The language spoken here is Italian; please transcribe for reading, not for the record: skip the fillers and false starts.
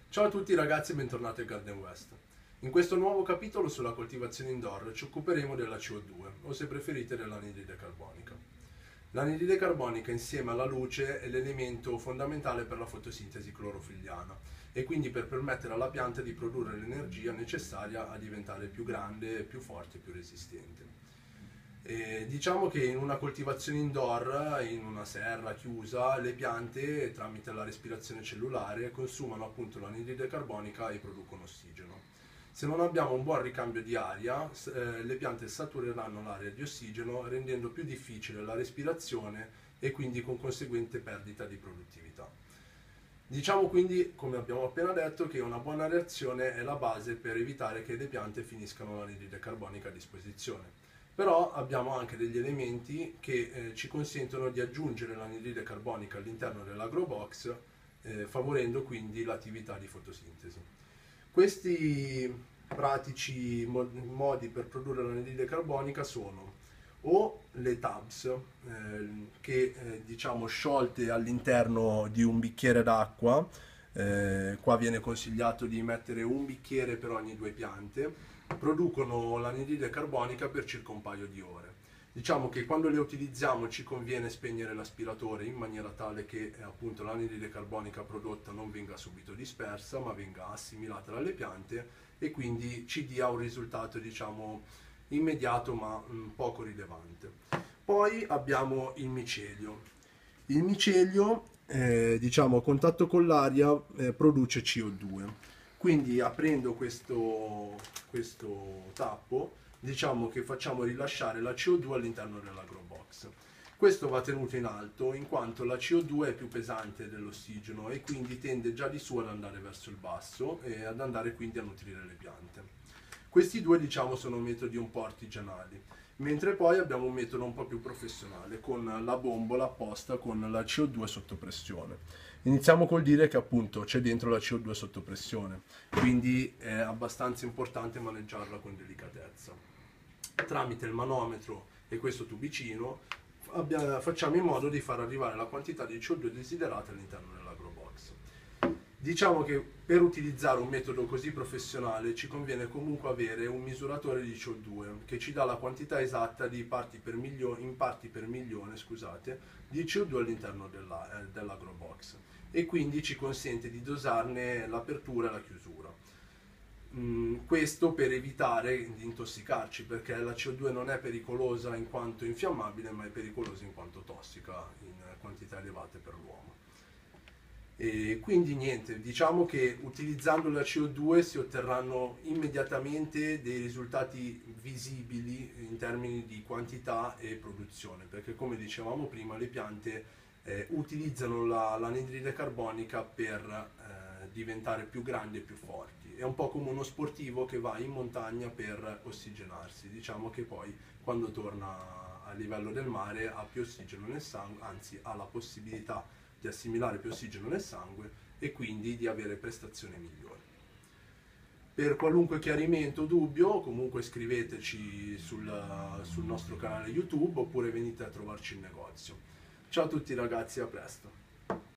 Ciao a tutti ragazzi e bentornati a Garden West. In questo nuovo capitolo sulla coltivazione indoor ci occuperemo della CO2, o se preferite dell'anidride carbonica. L'anidride carbonica insieme alla luce è l'elemento fondamentale per la fotosintesi clorofilliana e quindi per permettere alla pianta di produrre l'energia necessaria a diventare più grande, più forte e più resistente. Diciamo che in una coltivazione indoor, in una serra chiusa, le piante tramite la respirazione cellulare consumano appunto l'anidride carbonica e producono ossigeno. Se non abbiamo un buon ricambio di aria, le piante satureranno l'area di ossigeno rendendo più difficile la respirazione e quindi con conseguente perdita di produttività. Diciamo quindi, come abbiamo appena detto, che una buona reazione è la base per evitare che le piante finiscano l'anidride carbonica a disposizione. Però abbiamo anche degli elementi che ci consentono di aggiungere l'anidride carbonica all'interno dell'agro box, favorendo quindi l'attività di fotosintesi. Questi pratici modi per produrre l'anidride carbonica sono o le tabs, che diciamo sciolte all'interno di un bicchiere d'acqua. Qua viene consigliato di mettere un bicchiere per ogni due piante, producono l'anidride carbonica per circa un paio di ore. Diciamo che quando le utilizziamo ci conviene spegnere l'aspiratore in maniera tale che appunto l'anidride carbonica prodotta non venga subito dispersa ma venga assimilata dalle piante e quindi ci dia un risultato diciamo immediato ma poco rilevante. Poi abbiamo il micelio. Il micelio diciamo a contatto con l'aria produce CO2. Quindi aprendo questo tappo, diciamo che facciamo rilasciare la CO2 all'interno dell'agro box. Questo va tenuto in alto in quanto la CO2 è più pesante dell'ossigeno e quindi tende già di su ad andare verso il basso e ad andare quindi a nutrire le piante. Questi due diciamo sono metodi un po' artigianali, mentre poi abbiamo un metodo un po' più professionale con la bombola apposta con la CO2 sotto pressione. Iniziamo col dire che appunto c'è dentro la CO2 sotto pressione, quindi è abbastanza importante maneggiarla con delicatezza. Tramite il manometro e questo tubicino facciamo in modo di far arrivare la quantità di CO2 desiderata all'interno dell'agro box. Diciamo che per utilizzare un metodo così professionale ci conviene comunque avere un misuratore di CO2 che ci dà la quantità esatta di in parti per milione, scusate, di CO2 all'interno dell'agro box e quindi ci consente di dosarne l'apertura e la chiusura. Questo per evitare di intossicarci, perché la CO2 non è pericolosa in quanto infiammabile, ma è pericolosa in quanto tossica in quantità elevate per l'uomo. E quindi niente, diciamo che utilizzando la CO2 si otterranno immediatamente dei risultati visibili in termini di quantità e produzione, perché come dicevamo prima le piante utilizzano l'anidride carbonica per diventare più grandi e più forti. È un po' come uno sportivo che va in montagna per ossigenarsi, diciamo che poi quando torna a livello del mare ha più ossigeno nel sangue, anzi ha la possibilità di assimilare più ossigeno nel sangue e quindi di avere prestazioni migliori. Per qualunque chiarimento o dubbio comunque scriveteci sul nostro canale YouTube oppure venite a trovarci in negozio. Ciao a tutti ragazzi, a presto!